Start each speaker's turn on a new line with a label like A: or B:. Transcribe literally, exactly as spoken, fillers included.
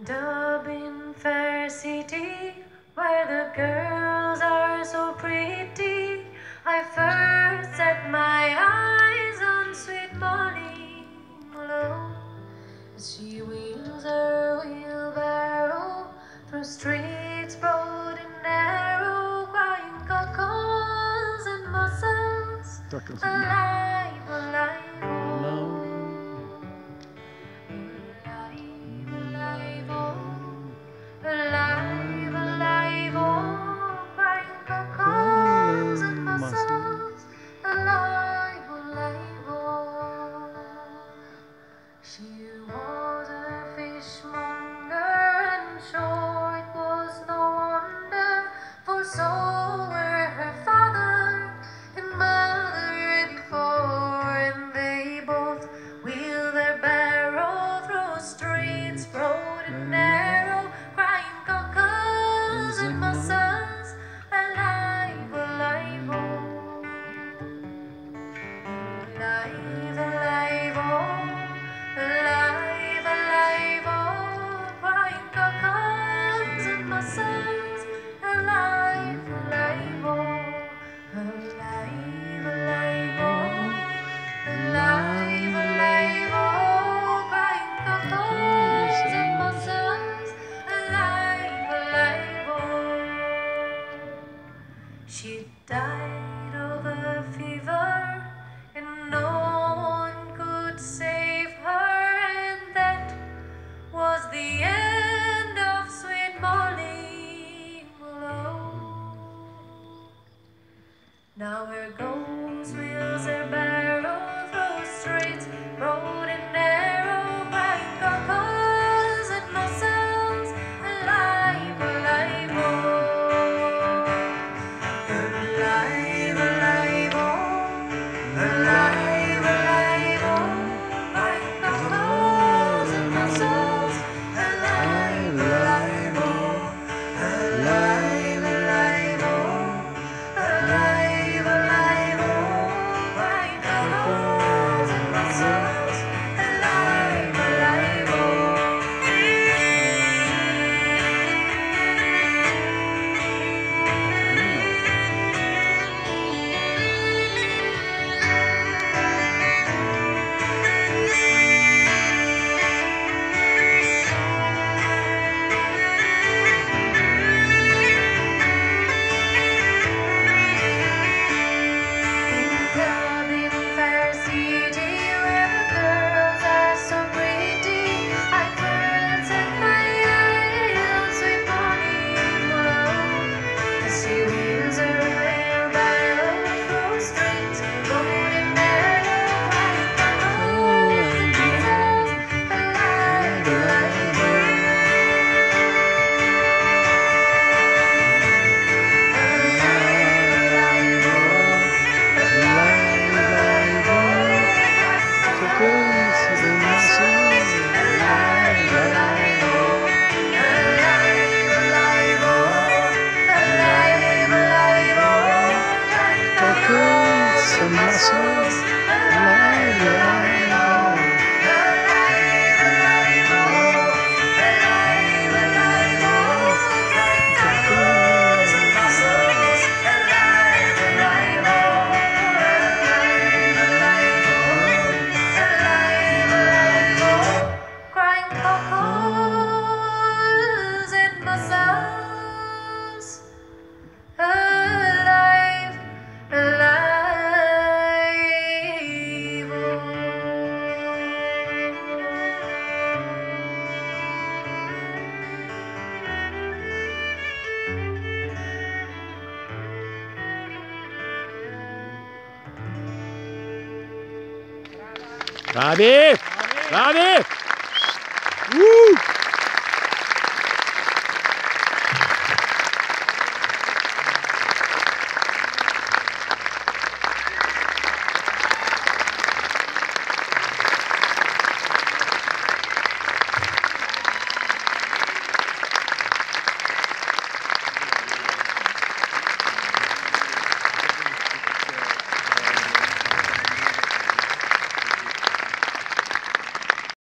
A: Dublin, fair city, where the girls are so pretty, I first set my eyes on sweet Molly Malone, as she wheels her wheelbarrow through streets broad and narrow, crying cockles and mussels, alive, alive, oh. Alive, alive, oh, crying cockles and mussels, alive, alive, oh. She was a fishmonger, and sure it was no wonder, for so were her father and mother before, and they both wheeled their barrow through streets broad and narrow, crying cockles and mussels, alive, alive, oh. Alive, alive, oh. Alive, alive, oh. Crying cockles and mussels, alive, alive, oh. Alive, alive, oh. Alive, alive, oh. Crying cockles and mussels, alive, alive, oh. She died of a fever, and no one could save her, and that was the end of sweet Molly Malone. Now her ghost wheels her barrow through streets broad and narrow, crying cockles and mussels, alive, alive, oh. Alive, alive, oh. Alive, alive, oh. Crying cockles and mussels, alive, alive, oh. Alive, alive, oh. Alive, alive, oh. Crying cockles and mussels, alive, alive, oh. In Dublin, fair city, where the girls are so pretty, I first set my eyes on sweet Molly Malone, as she wheels her wheelbarrow through streets broad and narrow, crying cockles and mussels, alive, alive, oh. Crying cockles and mussels, alive, alive,
B: Bravi! Bravi! Woo!